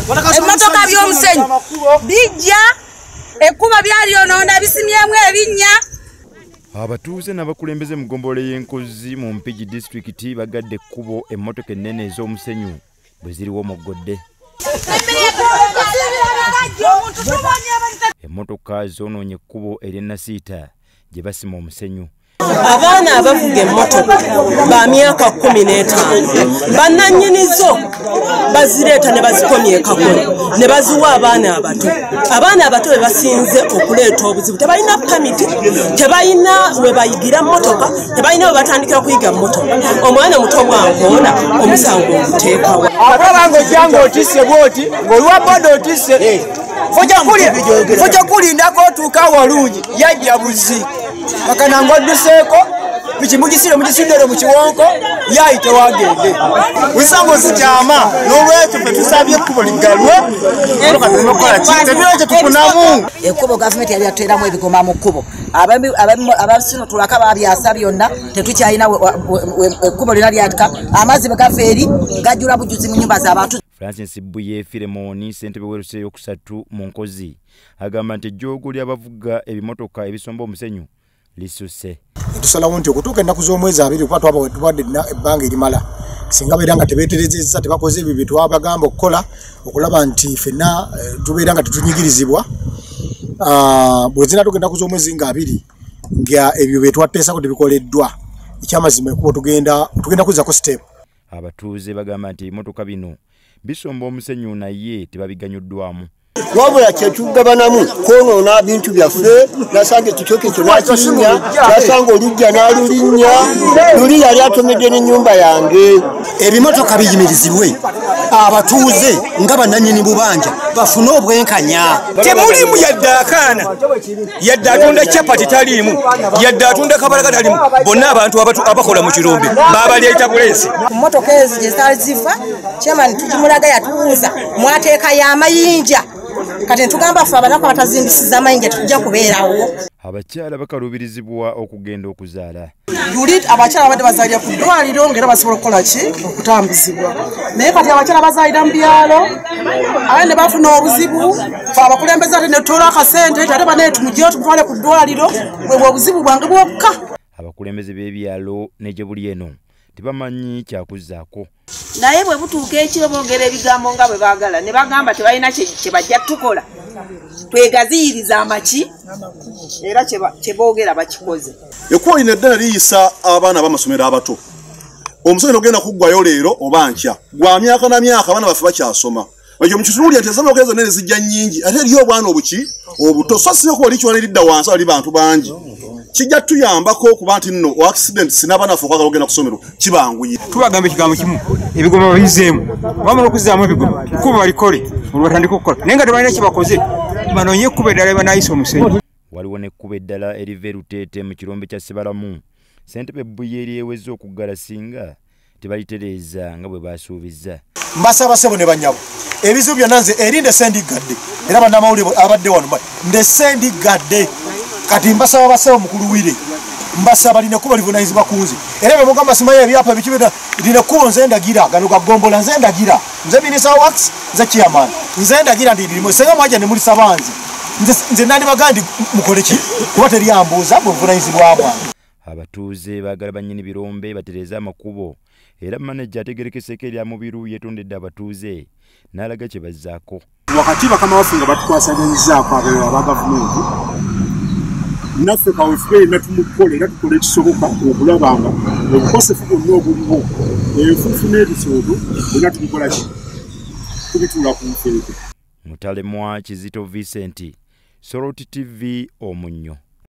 Emmotoka by'omusenyu bijja ekkubo byalyonoona bisimyemu ebinnya. Abatuuze n'abakulembeze mu ggombolola y'Enkozi mu Mpigi disitulikiti bagadde ekkubo emmotoka ennene ez'omusenyu bwe ziriwo moggodde. Emmotoka zoonoonye ekkubo ery'Ennasiita gye basima omusenyu. Abaana abavuga emmotoka ba myaka 15 bannannyinizo bazireeta ne bazikomya ekakolo ne baziwa abaana abato be basinze okuleeta obuzibu tebalina pamiti tebalina we bayigira mmotoka tebalina we batandikira kuyiga mmotoka omwana muto bwankoona omusango omuteekawo ababango jango otisse bwoti ng'olwa boda otisse foja kulindako otuuka walungi yajja buzi bakanango odduseeko bikimugisire mugisindere mu kiwonko yayite wagende wisango zikyama n'olwekyo ffe tusabye ekkubo liggalwe tebireke tufunamu ekkubo gavumenti yali yatuteramu ebigoma mu kkubo abasino tulaka babyasa byonna tetukyalina ekkubo lina lyatika amazzi bwe gafa eri gajjula bujuzi mu nnyumba z'abantu. Francis Buye Filemoni ssentebe w'Erusha eyokusatu mu Nkozi agamba nti ejjoogo ly'abavuga ebimotoka ebisomba omusenyu lisusse. Tusalawo nti okutuuka ennaku z'omwezi 2 kuba tuwadde ebbanga erimala singa beera nga tebeeterezezza tebakoze ebyo bye twabagamba okukola okulaba nti ffenna tubeera nga tetunyigirizibwa bwe zinatuuka ennaku z'omwezi nga 2 nga ebyo bye twatteesako tebikoleddwa ekyamazima ekubo tugenda kuzzako step. Abatuuze bagamba nti ebimotoka bino bisomba omusenyu naye tebabiganyuddwamu. wabula kyetugabanamu kwonoona bintu byaffe nasanga ekitooke ekyo nakinya nasanga olujja n'alulinnya luli yali atomedde n'ennyumba yange. Ebimotoka biyimirizibwe abatuuze nga bannannyini bubanja bafune obwenkanya. Temulimu yadde akaana yadde atunda capati taliimu yadde atunda kabalaga taliimu bonna abantu abakola mu kirombe baabaleeta buleesi. Emmotoka ezo gye zaali ziva chairman tugimulaga yatubuuza mwateeka y'amayinja kati ntugamba ffe abanako abatazimbisiza amayinja tujja kubeerawo. Abakyala bakaluubirizibwa okugenda okuzaala. Luli abakyala badde bazaalira ku ddwaliro ng'era basobola okukola ki okutambuzibwa naye kati abakyala bazaalira mu byalo abaana ne bafuna obuzibu fe abakulembeze ate ne tutola akasente ate banaye tumugyeyo tumutwale ku ddwaliro bwe obuzibu bwange bwokka. Abakulembeze b'ebyalo ne gye buli eno tebamanyi kyakuzzaako. Naye bwe butuuka ekiro boogera ebigambo nga bwe baagala ne bagamba tebalina kye bajja tukola twegaziyiriza amaki era kye boogera bakikoze. Ekkubo lino eddala liyisa abaana b'amasomero abato. Omusomero ogenda kuggwayo leero oba nkya gwa myaka na myaka abaana baffe bakyasoma. Ekyo mu kitundu lyate ezamooka ezo nene zijja nnyingi ate eriyo obwana obuto so si okuba likyona lidda wansi ali bantu bangi. Kijja tuyambako kuba nti nno accident sinaba naffe okwagala ogenda ku ssomero kibanguye. Tubagamba ekigambo kimu ebigoma babizeemu bamala okuzzaamu ebigoma kuba balikole olwatandika okukola naye nga tebalina kye bakoze banoonye ekkuba eddala banayisa omusenyu. Waliwo n'ekkuba eddala eriva Ruteete mu kirombe kya Sibalamu ssentebe Buye eryeweze okuggala singa tebalitereeza nga bwe baasuubizza. Mbasaba ssebo ne bannyabo ebizibu byonna nze erinde sendigadde era bannamawulire abadde wano nde sendigadde kati mbasaba basaba mukulu wire mbasaba lina kuba livunanyizibwa kunze era bwe mugamba simanyi ebyapa bikibeta lina kuba nze ndagira gano gagombola nze ndagira nze minisita wax nze chairman nze ndagira ndi limo senga mwaja ne muli sabanzi nze nandi bagandi mukole ki kuba teryambuuza bwe buvunanyizibwa bwange. Abatuuze baagala bannyini birombe batereeza amakubo era manager ategerekeseko erya mubiru yeetondedde abatuuze n'alaga kye bazzaako. Wakati bakama waffe nga batukwasaganyizzaako abeera aba gavumenti naffe kawefube natumukola era tukola ekisoboka okulaba nga obukosefu bwonna obuliwo enfuufu n'ebisooto era tubikola ki tubituula ku nfeete. Mutalemwa Kizito Vincent, Soroti TV Omunnyo.